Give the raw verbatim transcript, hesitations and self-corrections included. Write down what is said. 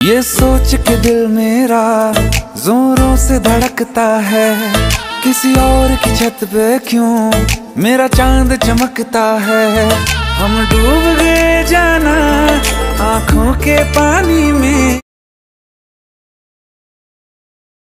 ये सोच के दिल मेरा जोरों से धड़कता है, किसी और की छत पे क्यों मेरा चांद चमकता है। हम डूब गए जाना आंखों के पानी में।